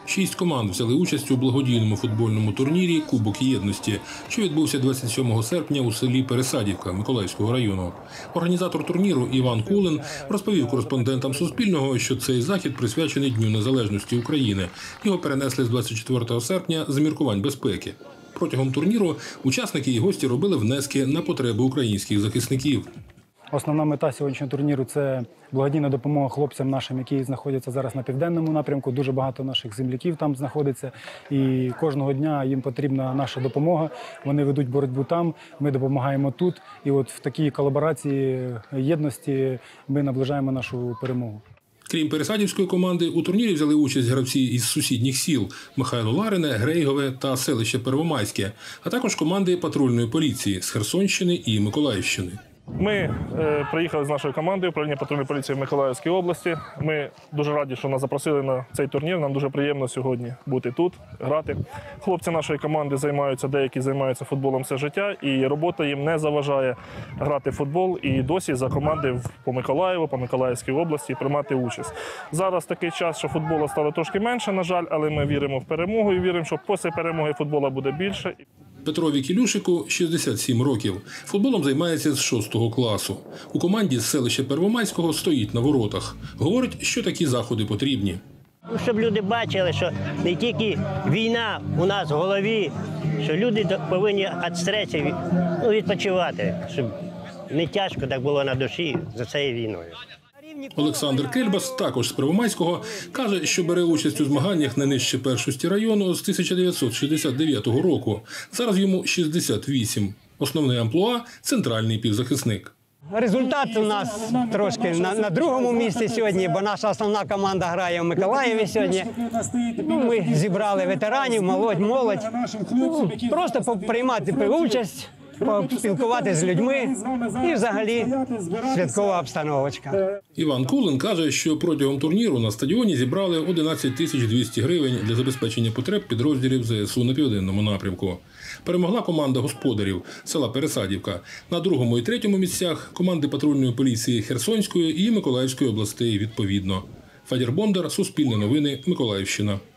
6 команд взяли участь у благодійному футбольному турнірі «Кубок єдності», що відбувся 27 серпня у селі Пересадівка Миколаївського району. Організатор турніру Іван Кулин розповів кореспондентам Суспільного, що цей захід присвячений Дню Незалежності України. Його перенесли з 24 серпня з міркувань безпеки. Протягом турніру учасники і гості робили внески на потреби українських захисників. Основна мета сьогоднішнього турніру – це благодійна допомога хлопцям нашим, які знаходяться зараз на південному напрямку. Дуже багато наших земляків там знаходиться. І кожного дня їм потрібна наша допомога. Вони ведуть боротьбу там, ми допомагаємо тут. І от в такій колаборації, єдності ми наближаємо нашу перемогу. Крім пересадівської команди, у турнірі взяли участь гравці із сусідніх сіл – Михайло Ларине, Грейгове та селище Первомайське, а також команди патрульної поліції з Херсонщини і Миколаївщини. Ми приїхали з нашою командою управління патрульної поліції в Миколаївській області. Ми дуже раді, що нас запросили на цей турнір. Нам дуже приємно сьогодні бути тут, грати. Хлопці нашої команди деякі займаються футболом все життя, і робота їм не заважає грати в футбол і досі за команди по Миколаєву, по Миколаївській області приймати участь. Зараз такий час, що футболу стало трошки менше, на жаль, але ми віримо в перемогу і віримо, що після перемоги футболу буде більше. Петрові Кілюшику 67 років. Футболом займається з 6 класу. У команді з селища Первомайського стоїть на воротах. Говорить, що такі заходи потрібні. Щоб люди бачили, що не тільки війна у нас в голові, що люди повинні від стресу відпочивати, щоб не тяжко так було на душі за цією війною. Олександр Кельбас, також з Первомайського, каже, що бере участь у змаганнях не нижче першості району з 1969 року. Зараз йому 68. Основний амплуа – центральний півзахисник. Результат у нас трошки на другому місці сьогодні, бо наша основна команда грає в Миколаєві сьогодні. Ми зібрали ветеранів, молодь. Просто приймати участь, поспілкуватися з людьми і взагалі святкова обстановочка. Іван Кулин каже, що протягом турніру на стадіоні зібрали 11 200 гривень для забезпечення потреб підрозділів ЗСУ на південному напрямку. Перемогла команда господарів села Пересадівка. На другому і третьому місцях – команди патрульної поліції Херсонської і Миколаївської областей відповідно. Федір Бондар, Суспільне новини, Миколаївщина.